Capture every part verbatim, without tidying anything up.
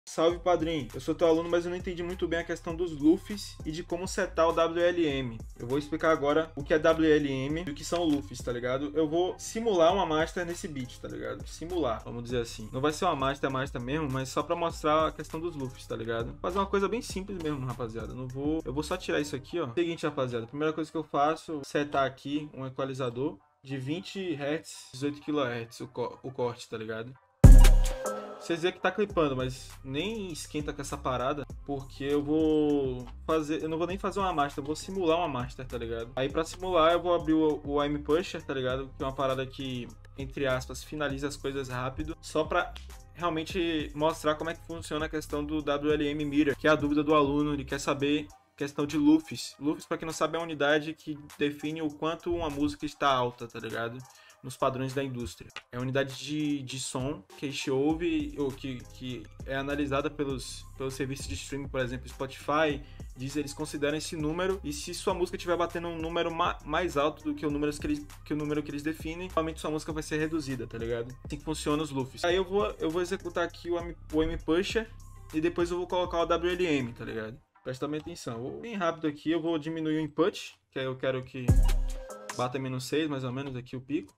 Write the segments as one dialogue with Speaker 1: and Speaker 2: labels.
Speaker 1: Salve, padrinho. Eu sou teu aluno, mas eu não entendi muito bem a questão dos loops e de como setar o W L M. Eu vou explicar agora o que é W L M e o que são loops, tá ligado? Eu vou simular uma master nesse beat, tá ligado? Simular, vamos dizer assim. Não vai ser uma master, master mesmo, mas só pra mostrar a questão dos loops, tá ligado? Fazer uma coisa bem simples mesmo, rapaziada. Não vou... Eu vou só tirar isso aqui, ó. Seguinte, rapaziada. Primeira coisa que eu faço, setar aqui um equalizador de vinte hertz, dezoito quilohertz, o, co o corte, tá ligado? Vocês veem que tá clipando, mas nem esquenta com essa parada, porque eu vou fazer, eu não vou nem fazer uma master, eu vou simular uma master, tá ligado? Aí pra simular eu vou abrir o, o I'm Pusher, tá ligado? Que é uma parada que, entre aspas, finaliza as coisas rápido, só pra realmente mostrar como é que funciona a questão do W L M Meter, que é a dúvida do aluno, ele quer saber questão de loops. Loops, pra quem não sabe, é a unidade que define o quanto uma música está alta, tá ligado? Nos padrões da indústria. É a unidade de, de som que a gente ouve, ou que, que é analisada pelos, pelos serviços de streaming, por exemplo, Spotify, diz, eles consideram esse número, e se sua música estiver batendo um número ma mais alto do que o, número que, eles, que o número que eles definem, realmente sua música vai ser reduzida, tá ligado? Assim que funciona os loops. Aí eu vou, eu vou executar aqui o M, o M Pusher, e depois eu vou colocar o W L M, tá ligado? Presta bem atenção. Vou bem rápido aqui, eu vou diminuir o input, que aí eu quero que bata menos seis, mais ou menos, aqui o pico.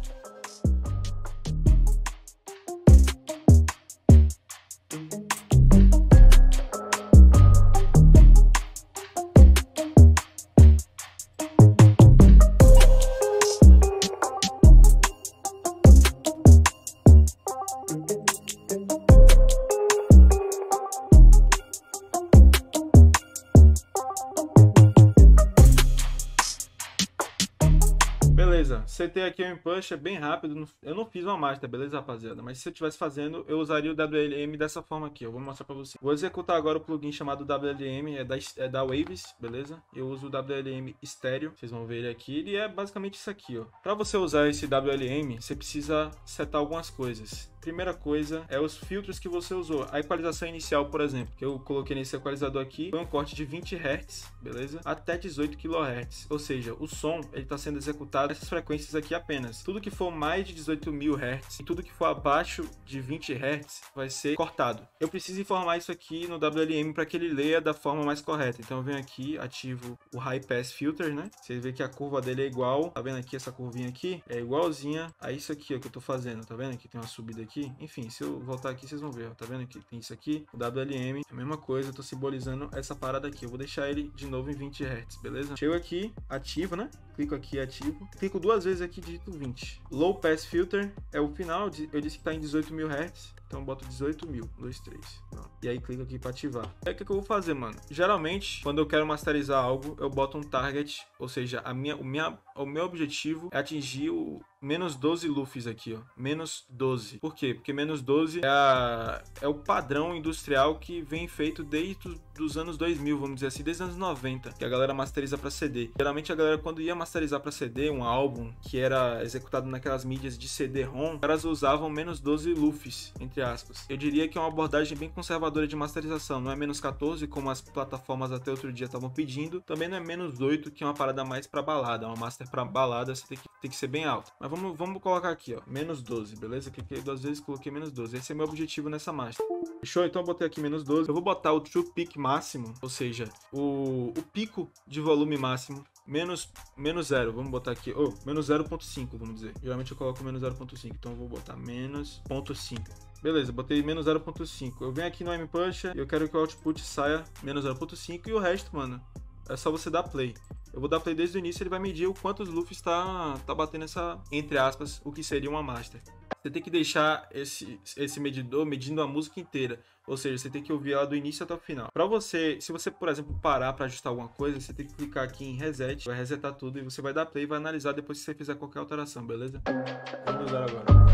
Speaker 1: Beleza, setei aqui o M-Push, é bem rápido, eu não fiz uma master, beleza, rapaziada? Mas se eu estivesse fazendo, eu usaria o W L M dessa forma aqui, eu vou mostrar pra você. Vou executar agora o plugin chamado W L M, é da, é da Waves, beleza? Eu uso o W L M estéreo, vocês vão ver ele aqui, ele é basicamente isso aqui, ó. Pra você usar esse W L M, você precisa setar algumas coisas. Primeira coisa é os filtros que você usou. A equalização inicial, por exemplo, que eu coloquei nesse equalizador aqui, foi um corte de vinte hertz, beleza? Até dezoito quilohertz. Ou seja, o som ele está sendo executado nessas frequências aqui apenas. Tudo que for mais de dezoito mil hertz e tudo que for abaixo de vinte hertz vai ser cortado. Eu preciso informar isso aqui no W L M para que ele leia da forma mais correta. Então eu venho aqui, ativo o High Pass Filter, né? Você vê que a curva dele é igual. Tá vendo aqui essa curvinha aqui? É igualzinha a isso aqui ó, que eu tô fazendo. Tá vendo que tem uma subida aqui? Enfim, se eu voltar aqui, vocês vão ver, ó, tá vendo que tem isso aqui, o W L M, a mesma coisa, eu tô simbolizando essa parada aqui, eu vou deixar ele de novo em vinte hertz, beleza? Chego aqui, ativo, né? Clico aqui, ativo, clico duas vezes aqui, digito vinte. Low Pass Filter é o final, eu disse que tá em dezoito mil hertz, então eu boto dezoito mil, dois, três, pronto. E aí clico aqui para ativar. Aí o que, que eu vou fazer, mano? Geralmente, quando eu quero masterizar algo, eu boto um target, ou seja, a minha, o, minha, o meu objetivo é atingir o menos doze loops aqui, ó. Menos doze. Por quê? Porque menos doze é, a, é o padrão industrial que vem feito desde os anos dois mil, vamos dizer assim, desde os anos noventa, que a galera masteriza para C D. Geralmente a galera, quando ia masterizar para C D, um álbum que era executado naquelas mídias de C D ROM, os caras usavam menos doze loops, entre aspas. Eu diria que é uma abordagem bem conservadora de masterização. Não é menos quatorze, como as plataformas até outro dia estavam pedindo. Também não é menos oito, que é uma parada mais para balada. Uma master para balada, você tem que, tem que ser bem alto. Mas vamos, vamos colocar aqui, ó, menos doze, beleza? Cliquei duas vezes, coloquei menos doze. Esse é meu objetivo nessa master. Fechou? Então eu botei aqui menos doze. Eu vou botar o True Peak máximo, ou seja, o, o pico de volume máximo, menos, menos zero. Vamos botar aqui, oh, menos zero ponto cinco, vamos dizer. Geralmente eu coloco menos zero ponto cinco, então eu vou botar menos zero ponto cinco. Beleza, botei menos zero ponto cinco. Eu venho aqui no M-Pusher e eu quero que o output saia menos zero ponto cinco e o resto, mano, é só você dar play. Eu vou dar play desde o início, ele vai medir o quantos loops tá, tá batendo essa, entre aspas, o que seria uma master. Você tem que deixar esse, esse medidor medindo a música inteira. Ou seja, você tem que ouvir ela do início até o final. Para você, se você, por exemplo, parar para ajustar alguma coisa, você tem que clicar aqui em Reset, vai resetar tudo e você vai dar play e vai analisar depois que você fizer qualquer alteração, beleza? Vamos usar agora.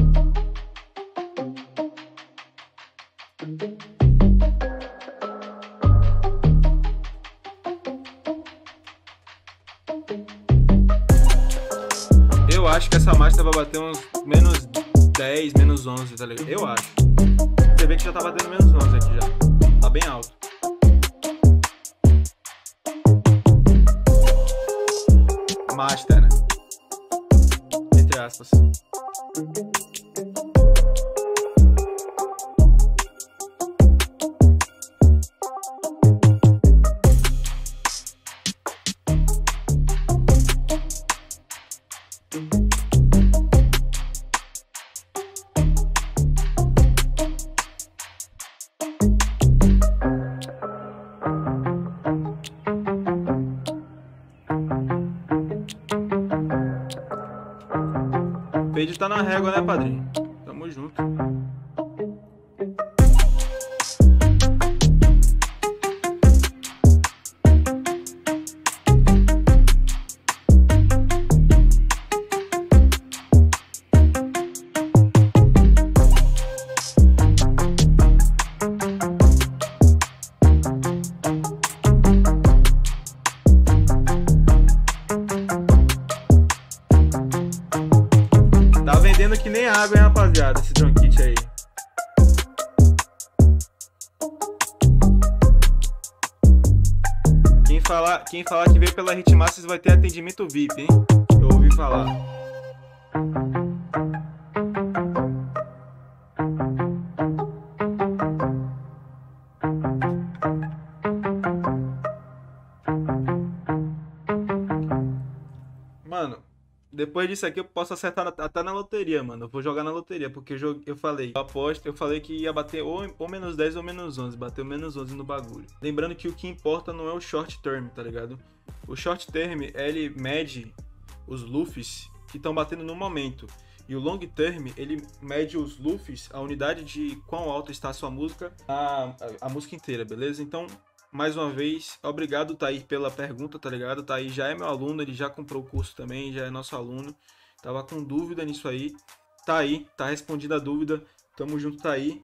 Speaker 1: Eu acho que essa master vai bater uns menos dez, menos onze, tá ligado? Eu acho. Você vê que já tá batendo menos onze aqui já. Tá bem alto. Master, né? Entre aspas. tá na régua, né, padrinho? Tamo junto. Tá vendendo que nem água, hein, rapaziada, esse drum kit aí. Quem falar, quem falar que veio pela Hitmasters vai ter atendimento V I P, hein? Eu ouvi falar. Mano, depois disso aqui eu posso acertar na- até na loteria, mano. Eu vou jogar na loteria, porque eu, joguei- eu falei, eu aposto, eu falei que ia bater ou, ou menos dez ou menos onze. Bateu menos onze no bagulho. Lembrando que o que importa não é o short term, tá ligado? O short term, ele mede os Luffys que estão batendo no momento. E o long term, ele mede os Luffys, a unidade de quão alto está a sua música, a, a, a música inteira, beleza? Então, mais uma vez, obrigado, Thaís, pela pergunta, tá ligado? Thaís já é meu aluno, ele já comprou o curso também, já é nosso aluno. Tava com dúvida nisso aí. Tá aí, tá respondida a dúvida. Tamo junto, tá aí.